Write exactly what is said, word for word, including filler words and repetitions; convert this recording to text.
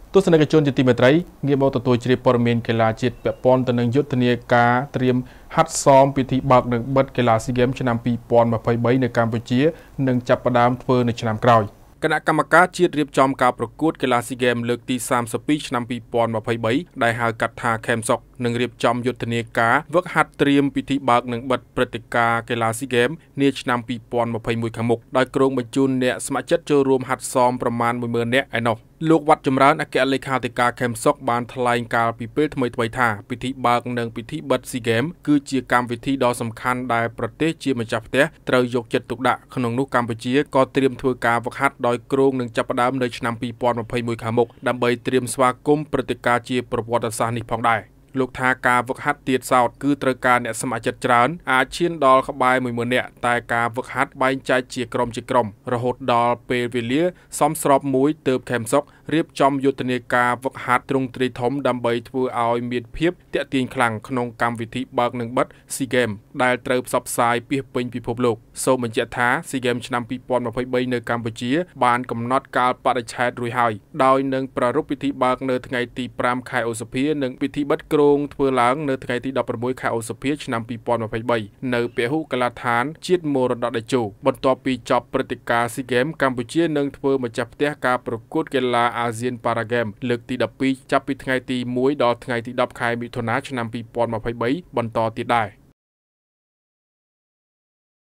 ទស្សនិកជនជាទីមេត្រីងាកមកទទួលជ្រាបព័ត៌មានកីឡាជាតិពាក់ព័ន្ធទៅនឹងយុទ្ធនាការត្រៀមហាត់សមពិធីបើកនិងបិទកីឡាស៊ីហ្គេមឆ្នាំពីរពាន់ម្ភៃបីនៅកម្ពុជានឹងចាប់ផ្ដើមធ្វើនៅឆ្នាំក្រោយគណៈកម្មការជាតិរៀបចំការប្រកួតកីឡាស៊ីហ្គេមលើកទីសាមសិបពីរឆ្នាំពីរពាន់ម្ភៃបីដែលហៅកាត់ថា ខេមសុក នឹងរៀបចំយុទ្ធនាការវឹកហាត់ត្រៀមពិធីបើកនិងបិទព្រឹត្តិការណ៍កីឡាស៊ីហ្គេមនាឆ្នាំពីរពាន់ម្ភៃមួយខាងមុខដោយក្រុងបញ្ជូនអ្នកស្ម័គ្រចិត្តចូលរួមហាត់សមប្រមាណមួយម៉ឺននាក់ឯណោះលោកវត្តចម្រើនអគ្គលេខាធិការខេមសុកបានថ្លែងកាលពីពេលថ្មីៗថាពិធីបើកនិងពិធីបិទស៊ីហ្គេមគឺជាកម្មវិធីដ៏សំខាន់ដែលប្រទេសជាម្ចាស់ផ្ទះត្រូវយកចិត្តទុកដាក់ក្នុងនោះកម្ពុជាក៏ត្រៀមធ្វើការវឹកហាត់ដោយគ្រោងនឹងចាប់ផ្ដើមនៅឆ្នាំពីរពាន់ម្ភៃមួយខាងមុខដើម្បីត្រៀមស្វាគមន៍ព្រឹត្តិការណ៍ជាប្រវត្តិសាស្ត្រនេះផងដែរលោកថាការវឹកហាត់ទៀតសោតគឺត្រូវការអ្នកស្ម័គ្រចិត្តច្រើនអាចឈានដល់ក្បែរមួយម៉ឺននាក់តែការវឹកហាត់បែងចែកជាក្រុមជាក្រុមរហូតដល់ពេលវេលាសមស្របមួយទើបខេមសុករៀបចំយុទ្ធនាការវឹកហាត់ទ្រង់ទ្រាយធំដើម្បីធ្វើឲ្យមានភាពទាក់ទាញខ្លាំងក្នុងកម្មវិធីបើកនិងបិទស៊ីហ្គេមដែលត្រូវផ្សព្វផ្សាយពាសពេញពិភពលោកសូមបញ្ជាក់ថាស៊ីហ្គេមឆ្នាំពីរពាន់ម្ភៃបីនៅកម្ពុជាបានកំណត់កាលបរិច្ឆេទរួចហើយដោយនឹងប្រារព្ធពិធីបើកនៅថ្ងៃទីប្រាំខែឧសភានិងពិធីបិទគ្រោងធ្វើឡើងនៅថ្ងៃទីដប់ប្រាំមួយខែឧសភាឆ្នាំពីរពាន់ម្ភៃបីនៅពហុកីឡដ្ឋានជាតិមរតកតេជោបន្ទាប់ពីចប់ព្រឹត្តិការណ៍ស៊ីហ្គេមកម្ពុជានឹងធ្វើម្ចាស់ផ្ទះការប្រកួតកីឡាអាស៊ានប៉ារ៉ាហ្គេមលើកទីដប់ពីរចាប់ពីថ្ងៃទីមួយដល់ថ្ងៃទីដប់ខែមិថុនាឆ្នាំពីរពាន់ម្ភៃបីបន្តទៀតដែរ